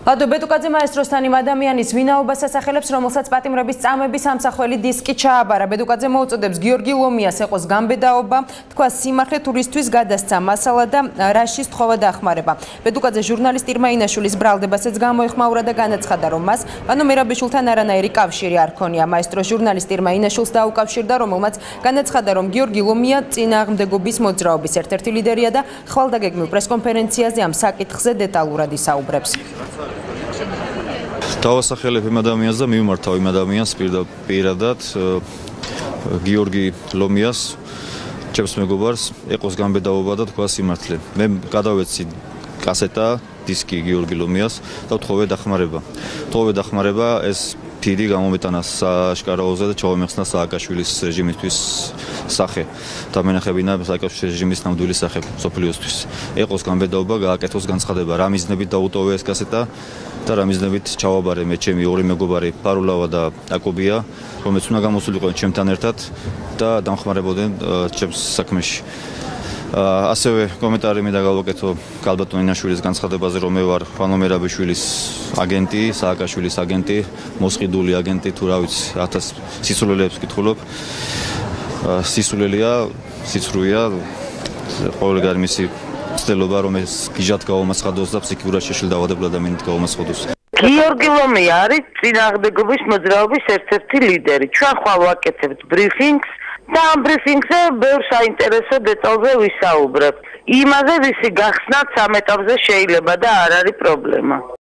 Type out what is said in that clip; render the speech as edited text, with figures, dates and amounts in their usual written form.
ლადო ბეტუკაძე მაესტროსთან იმ ადამიანის ვინაობას ასახელებს, რომელსაც პატიმრების წამების ამსახველი დისკი ჩააბარა. ბეტუკაძე მოუწოდებს გიორგი ლომიას ეყოს გამბედაობა, თქვა სიმართლე თურისთვის გადასცა მასალა და რაშის თხოვა დახმარება. ბეტუკაძე ჟურნალისტ ირმა ინაშვილის ბრალდებასაც გამოეხმაურა და განაცხადა, რომ მას ბანო მერაბიშვილთან არანაირი კავშირი არ ჰქონია. მაესტრო ჟურნალისტ ირმა ინაშვილს დაუკავშირდა, რომელმაც განაცხადა, რომ გიორგი ლომია წინააღმდეგობის მოძრაობის ერთ-ერთი ლიდერია და ხვალდაგეგმილ პრესკონფერენციაზე ამ საკითხზე დეტალურად ისაუბრებს. დავასახელებ იმ ადამიანს და მივმართავ იმ ადამიანს პირადად გიორგი ლომიას ჩემს მეგობარს ეყოს გამბედაობა და თქვა სიმართლე. მე გადავეცი კასეტა დისკი გიორგი ლომიას და ვთხოვე დახმარება ეს ფიდი გამომეტანა სააშკარაოზე და ჩავამეხსნა სააკაშვილის რეჟიმისთვის სახე და მენახებინა სააკაშვილის რეჟიმის ნამდვილი სახე სოფლიოსთვის. ეყოს გამბედაობა გააკეთოს განცხადება, რა მიზნებით დაუტოვე ეს კასეტა და რა მიზნებით ჩავაბარე მე ჩემი ორი მეგობარი პარულავა და აკობია, რომელიც უნდა გამოსულიყვნენ ჩემთან ერთად და დამხმარებოდნენ ჩემს საქმეში. ასევე კომენტარი მინდა გავაკეთო გალბატონ ინაშვილის განცხადებაზე, რომ მე ვარ ბანო მერაბიშვილის აგენტი, სააკაშვილის აგენტი, მოსყიდული აგენტი, თუ რა ვიცი, 1000 სისულელეებს კითხულობ. სისულელია, სიცრუეა, ყოველგვარი მისი ცდილობა, რომ ეს გიჟად გავამაცხადოს და ფსიქიურად შეშლილ დაავადებლად ამინით გავამაცხადოს. გიორგი ლომია არის წინააღმდეგობის მოძრაობის ერთ-ერთი ლიდერი. ჩვენ ხვალ ვაკეთებთ ბრიფინგს და ამ ბრიფინგზე ბევრ საინტერესო დეტალზე ვისაუბრებთ. იმაზე ვისი გახსნაც ამ ეტაპზე შეიძლება და არ არის პრობლემა.